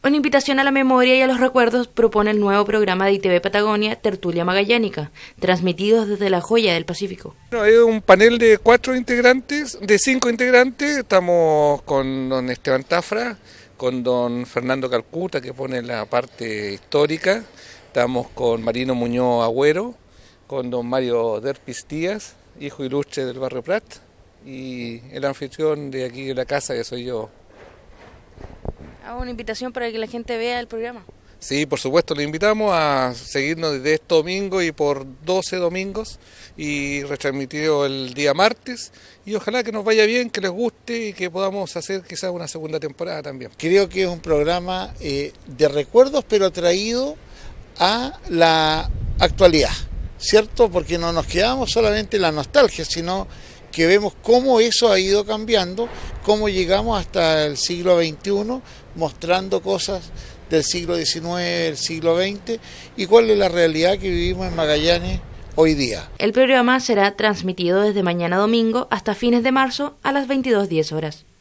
Una invitación a la memoria y a los recuerdos propone el nuevo programa de ITV Patagonia, Tertulia Magallánica, transmitidos desde la Joya del Pacífico. Bueno, es un panel de 5 integrantes. Estamos con don Esteban Tafra, con don Fernando Calcuta, que pone la parte histórica. Estamos con Marino Muñoz Agüero, con don Mario Derpis Díaz, hijo ilustre del barrio Prat, y el anfitrión de aquí de la casa, que soy yo. Hago una invitación para que la gente vea el programa. Sí, por supuesto, le invitamos a seguirnos desde este domingo y por 12 domingos y retransmitido el día martes, y ojalá que nos vaya bien, que les guste y que podamos hacer quizás una segunda temporada también. Creo que es un programa de recuerdos, pero traído a la actualidad, ¿cierto? Porque no nos quedamos solamente en la nostalgia, sino que vemos cómo eso ha ido cambiando, cómo llegamos hasta el siglo XXI, mostrando cosas del siglo XIX, del siglo XX, y cuál es la realidad que vivimos en Magallanes hoy día. El programa será transmitido desde mañana domingo hasta fines de marzo a las 22:10 horas.